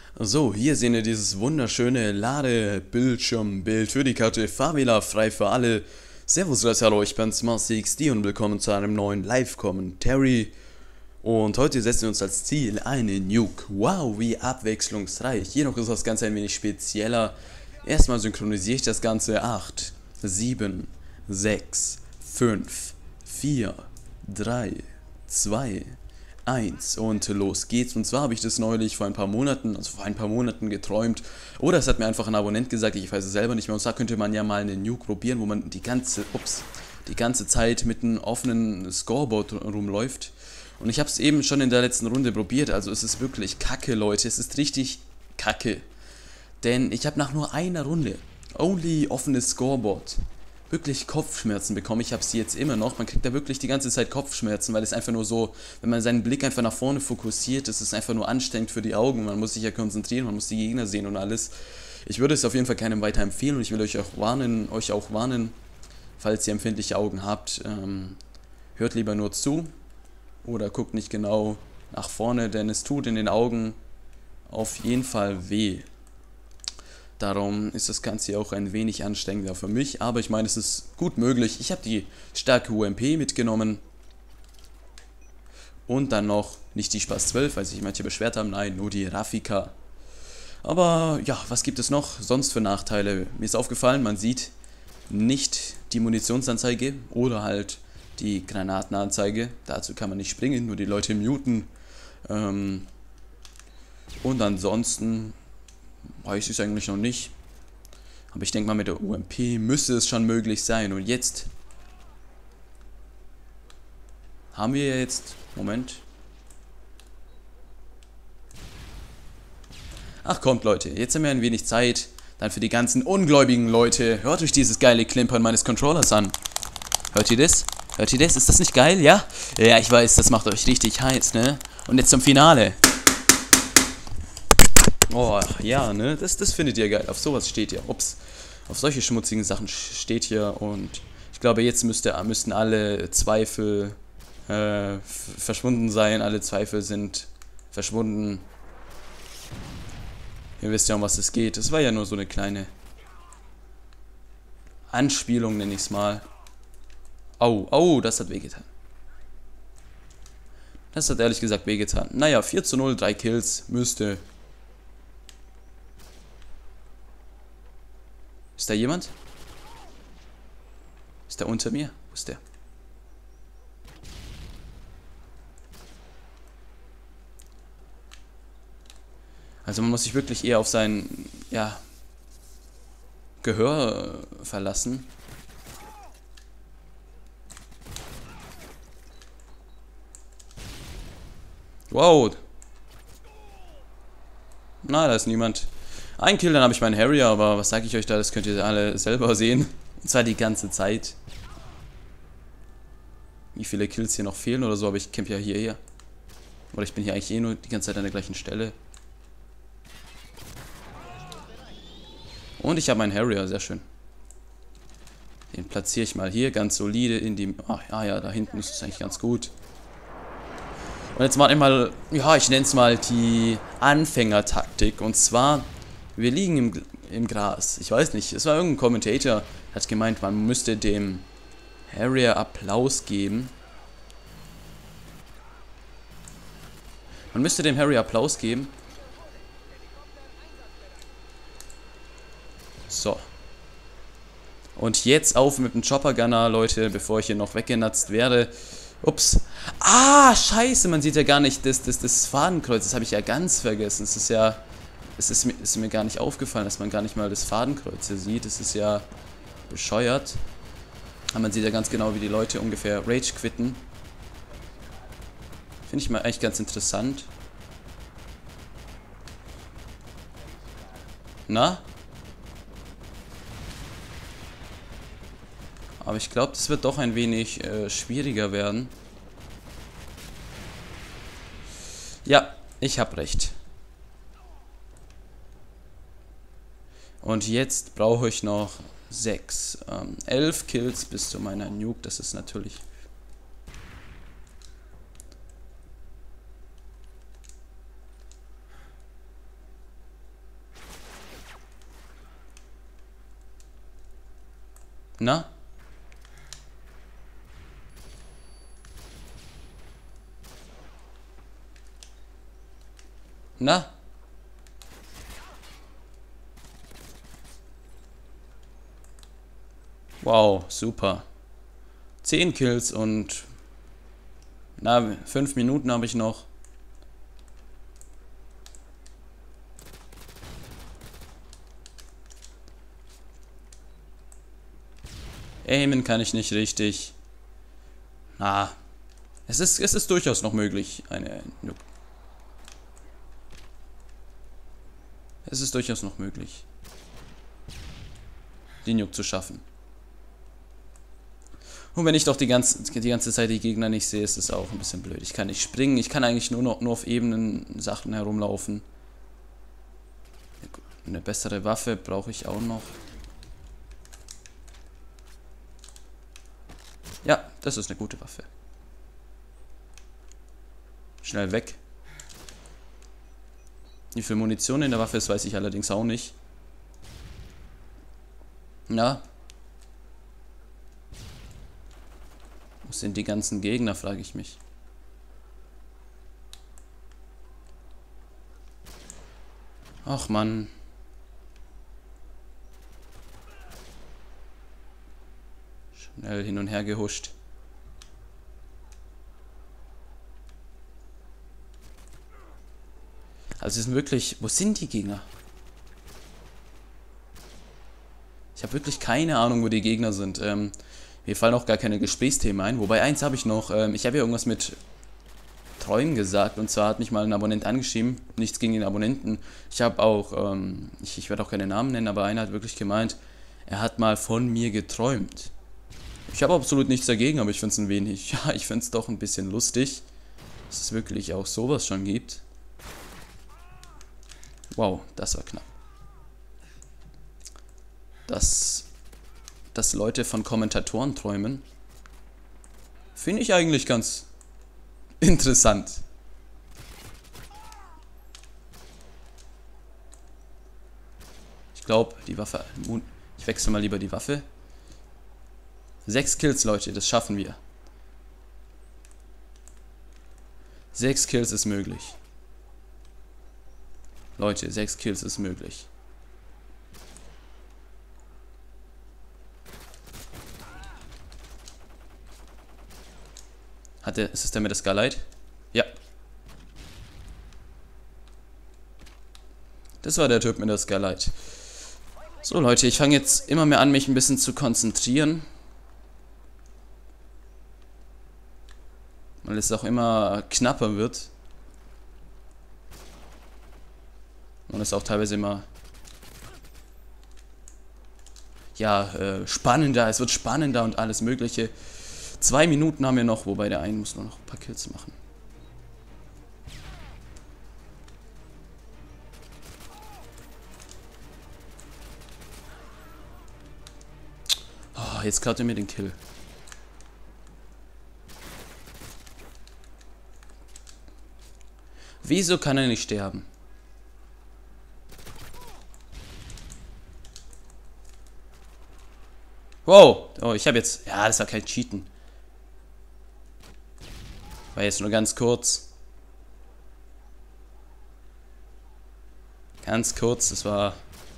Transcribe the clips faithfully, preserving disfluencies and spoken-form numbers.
So, hier sehen wir dieses wunderschöne Ladebildschirmbild für die Karte Favela frei für alle. Servus Leute, hallo, ich bin's MarsXD und willkommen zu einem neuen Live-Commentary. Und heute setzen wir uns als Ziel eine Nuke. Wow, wie abwechslungsreich. Jedoch ist das Ganze ein wenig spezieller. Erstmal synchronisiere ich das Ganze. acht, sieben, sechs, fünf, vier, drei, zwei, eins und los geht's. Und zwar habe ich das neulich vor ein paar Monaten, also vor ein paar Monaten geträumt. Oder es hat mir einfach ein Abonnent gesagt, ich weiß es selber nicht mehr. Und zwar könnte man ja mal eine Nuke probieren, wo man die ganze, ups, die ganze Zeit mit einem offenen Scoreboard rumläuft. Und ich habe es eben schon in der letzten Runde probiert, also es ist wirklich kacke, Leute, es ist richtig kacke. Denn ich habe nach nur einer Runde, only offenes Scoreboard, wirklich Kopfschmerzen bekommen. Ich habe sie jetzt immer noch, man kriegt da wirklich die ganze Zeit Kopfschmerzen, weil es einfach nur so, wenn man seinen Blick einfach nach vorne fokussiert, ist es einfach nur anstrengend für die Augen, man muss sich ja konzentrieren, man muss die Gegner sehen und alles. Ich würde es auf jeden Fall keinem weiter empfehlen und ich will euch auch warnen, euch auch warnen, falls ihr empfindliche Augen habt, ähm, hört lieber nur zu. Oder guckt nicht genau nach vorne, denn es tut in den Augen auf jeden Fall weh. Darum ist das Ganze auch ein wenig anstrengender für mich, aber ich meine, es ist gut möglich. Ich habe die starke U M P mitgenommen und dann noch nicht die Spaß zwölf, weil sich manche beschwert haben, nein, nur die Rafika. Aber ja, was gibt es noch sonst für Nachteile? Mir ist aufgefallen, man sieht nicht die Munitionsanzeige oder halt die Granatenanzeige. Dazu kann man nicht springen, nur die Leute muten. Ähm und ansonsten weiß ich es eigentlich noch nicht. Aber ich denke mal, mit der U M P müsste es schon möglich sein. Und jetzt haben wir jetzt... Moment. Ach kommt Leute, jetzt haben wir ein wenig Zeit. Dann für die ganzen ungläubigen Leute. Hört euch dieses geile Klimpern meines Controllers an. Hört ihr das? Hört ihr das? Ist das nicht geil, ja? Ja, ich weiß, das macht euch richtig heiß, ne? Und jetzt zum Finale. Oh, ja, ne? Das, das findet ihr geil. Auf sowas steht ihr. Ups. Auf solche schmutzigen Sachen steht ihr. Und ich glaube, jetzt müsste, müssten alle Zweifel äh, verschwunden sein. Alle Zweifel sind verschwunden. Ihr wisst ja, um was es geht. Es war ja nur so eine kleine Anspielung, nenne ich es mal. Au, au, das hat wehgetan. Das hat ehrlich gesagt wehgetan. Naja, vier zu null, drei Kills, müsste. Ist da jemand? Ist der unter mir? Wo ist der? Also man muss sich wirklich eher auf sein, ja, Gehör verlassen. Wow. Na, da ist niemand. Ein Kill, dann habe ich meinen Harrier, aber was sage ich euch da, das könnt ihr alle selber sehen. Und zwar die ganze Zeit. Wie viele Kills hier noch fehlen oder so, aber ich camp ja hierher. Oder ich bin hier eigentlich eh nur die ganze Zeit an der gleichen Stelle. Und ich habe meinen Harrier, sehr schön. Den platziere ich mal hier, ganz solide in die... Ach ja, ja, da hinten ist es eigentlich ganz gut. Und jetzt mache ich mal, ja, ich nenne es mal die Anfängertaktik. Und zwar, wir liegen im, im Gras. Ich weiß nicht, es war irgendein Kommentator, hat gemeint, man müsste dem Harrier Applaus geben. Man müsste dem Harrier Applaus geben. So. Und jetzt auf mit dem Chopper Gunner, Leute, bevor ich hier noch weggenatzt werde. Ups. Ah, scheiße, man sieht ja gar nicht das, das, das Fadenkreuz. Das habe ich ja ganz vergessen. Es ist ja, es ist mir, ist mir gar nicht aufgefallen, dass man gar nicht mal das Fadenkreuz hier sieht. Das ist ja bescheuert. Aber man sieht ja ganz genau, wie die Leute ungefähr Rage quitten. Finde ich mal eigentlich ganz interessant. Na? Aber ich glaube, das wird doch ein wenig äh, schwieriger werden. Ja, ich habe recht. Und jetzt brauche ich noch sechs, ähm, elf Kills bis zu meiner Nuke. Das ist natürlich Na? Na? Wow, super. zehn Kills und... Na, fünf Minuten habe ich noch. Aimen kann ich nicht richtig. Na, es ist, es ist durchaus noch möglich, eine Nuke. Es ist durchaus noch möglich, die Nuke zu schaffen. Und wenn ich doch die ganze, die ganze Zeit die Gegner nicht sehe, ist es auch ein bisschen blöd. Ich kann nicht springen, ich kann eigentlich nur noch nur auf ebenen Sachen herumlaufen. Eine bessere Waffe brauche ich auch noch. Ja, das ist eine gute Waffe. Schnell weg. Wie viel Munition in der Waffe ist, weiß ich allerdings auch nicht. Na? Wo sind die ganzen Gegner, frage ich mich. Ach Mann. Schnell hin und her gehuscht. Also sie sind wirklich... Wo sind die Gegner? Ich habe wirklich keine Ahnung, wo die Gegner sind. Ähm, mir fallen auch gar keine Gesprächsthemen ein. Wobei, eins habe ich noch. Ähm, ich habe ja irgendwas mit Träumen gesagt. Und zwar hat mich mal ein Abonnent angeschrieben. Nichts gegen den Abonnenten. Ich habe auch... Ähm, ich, ich werde auch keine Namen nennen, aber einer hat wirklich gemeint, er hat mal von mir geträumt. Ich habe absolut nichts dagegen, aber ich finde es ein wenig... Ja, ich finde es doch ein bisschen lustig, dass es wirklich auch sowas schon gibt. Wow, das war knapp. Dass, dass Leute von Kommentatoren träumen, finde ich eigentlich ganz interessant. Ich glaube, die Waffe... Ich wechsle mal lieber die Waffe. Sechs Kills, Leute, das schaffen wir. Sechs Kills ist möglich. Leute, sechs Kills ist möglich. Hat der, ist es der mit der Skylight? Ja. Das war der Typ mit der Skylight. So Leute, ich fange jetzt immer mehr an, mich ein bisschen zu konzentrieren. Weil es auch immer knapper wird. Und es auch teilweise immer... Ja, äh, spannender. Es wird spannender und alles mögliche. Zwei Minuten haben wir noch, wobei der eine muss nur noch ein paar Kills machen. Oh, jetzt klaut er mir den Kill. Wieso kann er nicht sterben? Wow. Oh, ich habe jetzt... Ja, das war kein Cheaten. War jetzt nur ganz kurz. Ganz kurz, das war...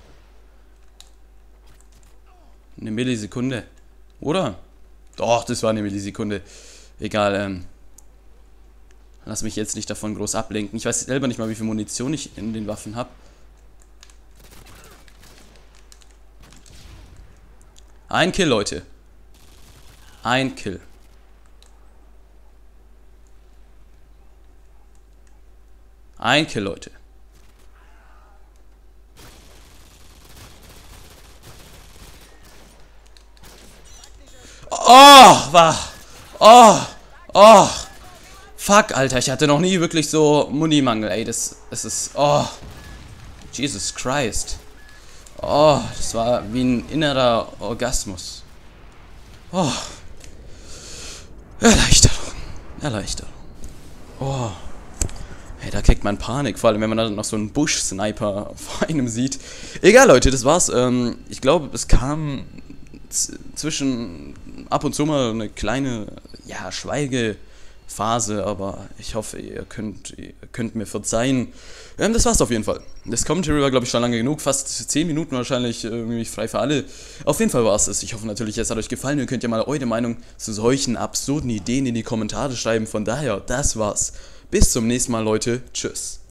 Eine Millisekunde. Oder? Doch, das war eine Millisekunde. Egal, ähm... Lass mich jetzt nicht davon groß ablenken. Ich weiß selber nicht mal, wie viel Munition ich in den Waffen habe. Ein Kill, Leute. Ein Kill. Ein Kill, Leute. Oh, war. Oh, oh. Fuck, Alter, ich hatte noch nie wirklich so Munimangel, ey, das, das ist, oh, Jesus Christ, oh, das war wie ein innerer Orgasmus, oh, Erleichterung, Erleichterung, oh, hey, da kriegt man Panik, vor allem wenn man dann noch so einen Busch-Sniper vor einem sieht. Egal, Leute, das war's, ähm, ich glaube, es kam zwischen ab und zu mal eine kleine, ja, Schweigephase, aber ich hoffe, ihr könnt, ihr könnt mir verzeihen. Ähm, das war's auf jeden Fall. Das Commentary war, glaube ich, schon lange genug, fast zehn Minuten wahrscheinlich, irgendwie frei für alle. Auf jeden Fall war's es. Ich hoffe natürlich, es hat euch gefallen. Ihr könnt ja mal eure Meinung zu solchen absurden Ideen in die Kommentare schreiben. Von daher, das war's. Bis zum nächsten Mal, Leute. Tschüss.